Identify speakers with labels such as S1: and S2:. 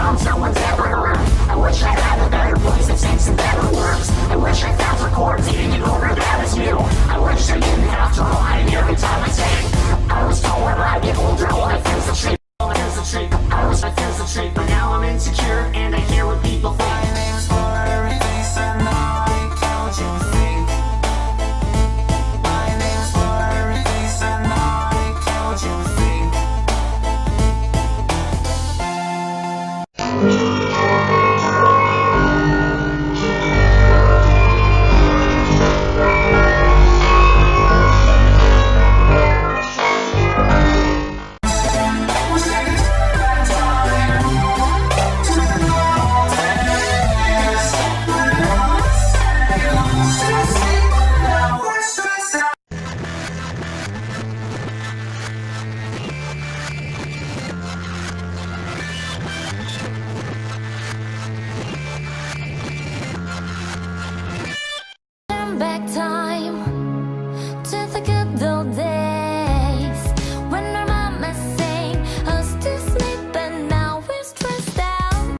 S1: songs no one's ever heard. I wish I had a better voice that sang some better words. I wish I found for chords eating over that was new. I wish I didn't have to lie every time I sang. I was told when I get older, life is a treat. Life is a treat. I wish life is a treat, but now I'm insecure and I hear what people think. My name's Flurry Face and I told you think. My name's Flurry Face and I told you think.
S2: Back time